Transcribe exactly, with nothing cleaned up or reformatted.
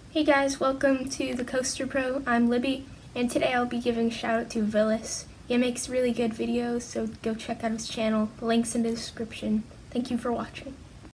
Hey guys, welcome to the Coaster Pro. I'm Libby, and today I'll be giving a shout out to Villis. He makes really good videos, so go check out his channel. The link's in the description. Thank you for watching.